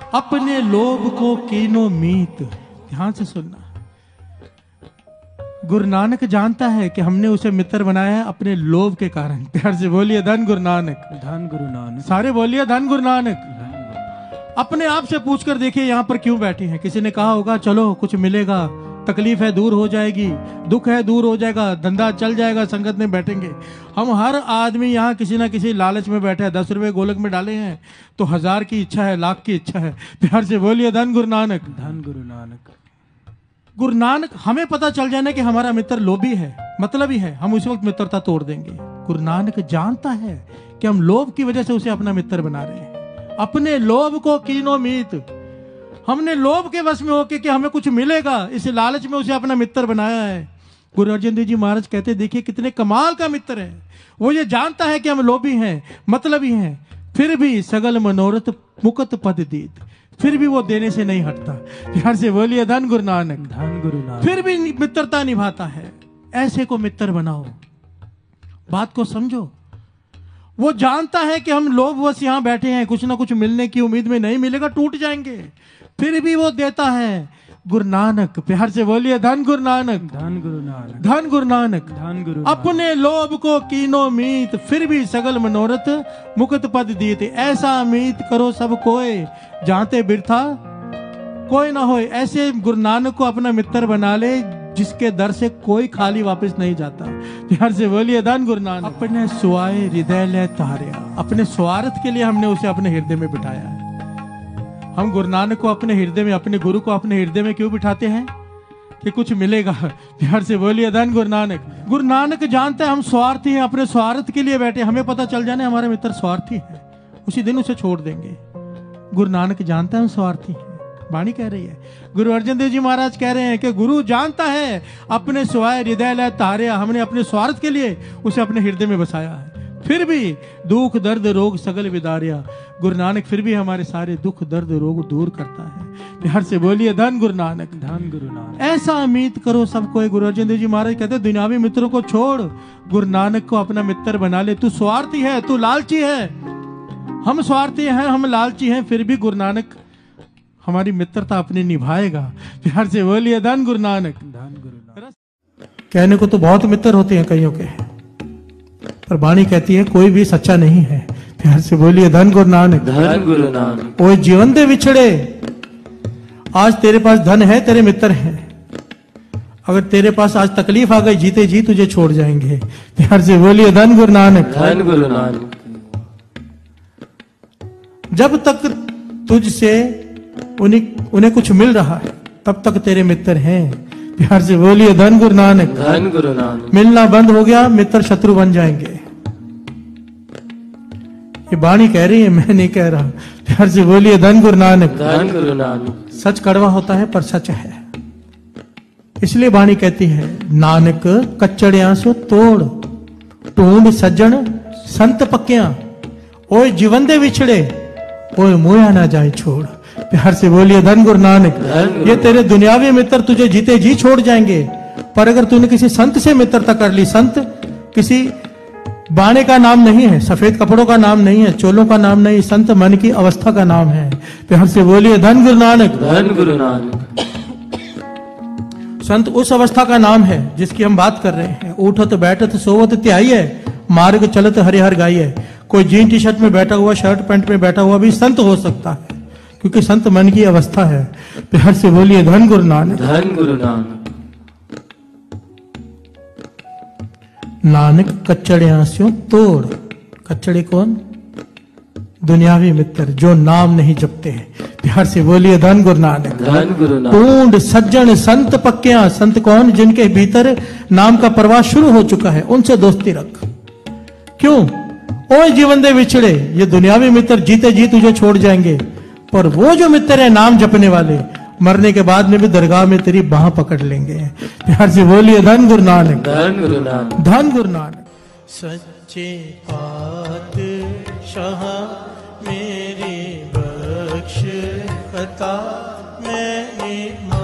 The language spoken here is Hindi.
अपने लोभ को कीनो मीत। ध्यान से सुनना, गुरु नानक जानता है कि हमने उसे मित्र बनाया है अपने लोभ के कारण। प्यार से बोलिए धन गुरु नानक, धन गुरु नानक। सारे बोलिए धन गुरु नानक। अपने आप से पूछकर देखिए यहाँ पर क्यों बैठे हैं। किसी ने कहा होगा चलो कुछ मिलेगा, तकलीफ है दूर हो जाएगी, दुख है दूर हो जाएगा, धंधा चल जाएगा, संगत में बैठेंगे। हम हर आदमी यहाँ किसी ना किसी लालच में बैठे हैं। 10 रुपए गोलक में डाले हैं तो 1000 की इच्छा है, लाख की इच्छा है। प्यार से बोलिए धन गुरु नानक, धन गुरु नानक। गुरु नानक हमें पता चल जाना कि हमारा मित्र लोभी है, मतलब ही है, हम उसी वक्त मित्रता तोड़ देंगे। गुरु नानक जानता है कि हम लोभ की वजह से उसे अपना मित्र बना रहे हैं। अपने लोभ को कीनो मीत, हमने लोभ के वश में होके कि हमें कुछ मिलेगा, इस लालच में उसे अपना मित्र बनाया है। गुरु अर्जन देव जी महाराज कहते देखिए कितने कमाल का मित्र है। वो ये जानता है कि हम लोभी हैं, मतलबी हैं, फिर भी सगल मनोरथ मुकत पद दीत, फिर भी वो देने से नहीं हटता। प्यार से बोलिए धन गुरु नानक, धन गुरु नानक। फिर भी मित्रता निभाता है। ऐसे को मित्र बनाओ, बात को समझो। वो जानता है कि हम लोभवश यहाँ बैठे हैं, कुछ ना कुछ मिलने की उम्मीद में, नहीं मिलेगा टूट जाएंगे, फिर भी वो देता है। गुरु नानक, प्यार से बोलिए धन गुरु नानक, धन गुरु नानक, धन गुरु नानक, धन गुरु। अपने लोभ को कीनो मीत, फिर भी सगल मनोरथ मुकुत पद दीते। ऐसा मीत करो सब कोय, जानते बिरथा कोई ना होए। ऐसे गुरु नानक को अपना मित्र बना ले जिसके दर से कोई खाली वापस नहीं जाता। प्यार से बोलिए धन गुरु नानक। अपने सुआए हृदय ले तारिया, अपने स्वार्थ के लिए हमने उसे अपने हृदय में बिठाया है। हम गुरु नानक को अपने हृदय में, अपने गुरु को अपने हृदय में क्यों बिठाते हैं? कि कुछ मिलेगा। प्यार से बोलिए धन गुरु नानक। गुरु नानक जानते हैं हम स्वार्थी हैं, अपने स्वार्थ के लिए बैठे। हमें पता चल जाने हमारे मित्र स्वार्थी है, उसी दिन उसे छोड़ देंगे। गुरु नानक जानता है हम स्वार्थी हैं। वाणी कह रही है, गुरु अर्जन देव जी महाराज कह रहे हैं कि गुरु जानता है अपने स्वाय हृदय ले तारिया, हमने अपने स्वार्थ के लिए उसे अपने हृदय में बसाया है। फिर भी दुख दर्द रोग सगल विदारिया, गुरु नानक फिर भी हमारे सारे दुख दर्द रोग दूर करता है। प्यार से बोलिए धन गुरु नानक, धन गुरु नानक। ऐसा उम्मीद करो सबको। गुरु अर्जन देव जी महाराज कहते हैं दुनियावी मित्रों को छोड़, गुरु नानक को अपना मित्र बना ले। तू स्वार्थी है, तू लालची है, हम स्वार्थी हैं, हम लालची हैं, फिर भी गुरु नानक हमारी मित्रता अपनी निभाएगा। प्यार से बोलिए धन गुरु नानक, धन गुरु नानक। कहने को तो बहुत मित्र होते हैं कईयों के, पर वाणी कहती है कोई भी सच्चा नहीं है। प्यार से बोलिए धन गुरु नानक, धन गुरु नानक। ओए जीवन दे विछड़े, आज तेरे पास धन है, तेरे मित्र हैं, अगर तेरे पास आज तकलीफ आ गई, जीते जी तुझे छोड़ जाएंगे। प्यार से बोलिए धन गुरु नानक, धन गुरु नानक। जब तक तुझसे उन्हें कुछ मिल रहा है तब तक तेरे मित्र हैं। प्यार से बोलिए धन गुरु नानक, धन गुरु नानक। मिलना बंद हो गया, मित्र शत्रु बन जाएंगे। ये वाणी कह रही है, मैं नहीं कह रहा। प्यार से बोलिए धन गुरु नानक, धन गुरु नानक। सच कड़वा होता है पर सच है, इसलिए वाणी कहती है नानक कच्चड़िया सो तोड़, ढूंढ सज्जन संत पक्कियां, ओए जीवन दे विछड़े, ओए मोया ना जाए छोड़। प्यार से बोलिए धन गुरु नानक। ये तेरे दुनियावी मित्र तुझे जीते जी छोड़ जाएंगे, पर अगर तूने किसी संत से मित्रता कर ली, संत किसी बाणे का नाम नहीं है, सफेद कपड़ों का नाम नहीं है, चोलों का नाम नहीं, संत मन की अवस्था का नाम है। प्यार से बोलिए धन गुरु नानक, धन गुरु नानक। संत उस अवस्था का नाम है जिसकी हम बात कर रहे हैं। उठत बैठत सोवत त्याई है, मार्ग चलत हरिहर गाई है। कोई जीन टी शर्ट में बैठा हुआ, शर्ट पैंट में बैठा हुआ भी संत हो सकता है, क्योंकि संत मन की अवस्था है। प्यार से बोलिए धन गुरु नानक, धन गुरु नानक। नानक कच्चड़ियां स्यों तोड़, कच्चड़े कौन? दुनियावी मित्र जो नाम नहीं जपते हैं। प्यार से बोलिए धन गुरु नानक, धन गुरु नानक। ढूंढ सज्जन संत पक्कियां, संत कौन? जिनके भीतर नाम का प्रवाह शुरू हो चुका है, उनसे दोस्ती रख। क्यों? ओए जीवन दे विछड़े, ये दुनियावी मित्र जीते जी तुझे छोड़ जाएंगे, पर वो जो मित्र है नाम जपने वाले, मरने के बाद में भी दरगाह में तेरी बाह पकड़ लेंगे। प्यार से बोलिए धन गुरु नानक, धन गुरु नानक, धन गुरु नानक। सच्चे पातशाह मेरी बख्श खता मैंने